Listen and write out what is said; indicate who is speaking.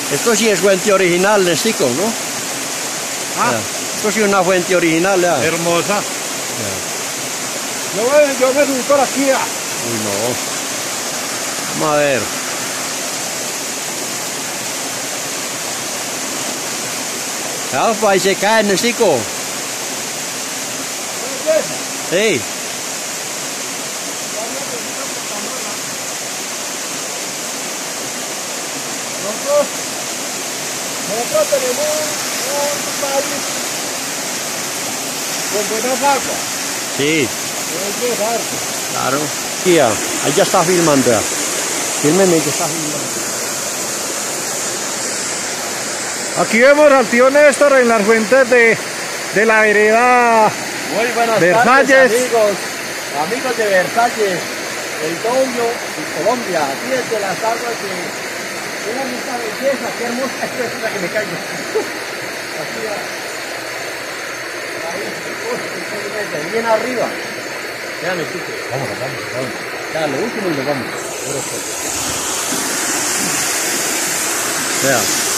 Speaker 1: Esto sí es fuente original, Nestico, ¿no?
Speaker 2: Ah.
Speaker 1: Esto sí es una fuente original, ya.
Speaker 2: Hermosa.
Speaker 1: Ya.
Speaker 2: Yo me subí por aquí.
Speaker 1: Uy, no. Vamos a ver. Ya, pues ahí se cae, Nestico. Sí.
Speaker 2: Nosotros tenemos un valle con buenas aguas.
Speaker 1: Sí.
Speaker 2: Es dejar.
Speaker 1: Claro. Ya, ahí ya está filmando ya. Fírmeme que está filmando.
Speaker 2: Aquí vemos al tío Néstor en las fuentes de la vereda.
Speaker 1: Muy buenas
Speaker 2: Versalles.
Speaker 1: tardes, amigos de Versalles, el Doño y Colombia. Aquí desde las aguas de una esta belleza, qué hermosa, espera que me caigo. Así va. Ahí, bien arriba. Déjame, chico. Vamos. Ya, lo último y nos vamos. Vea.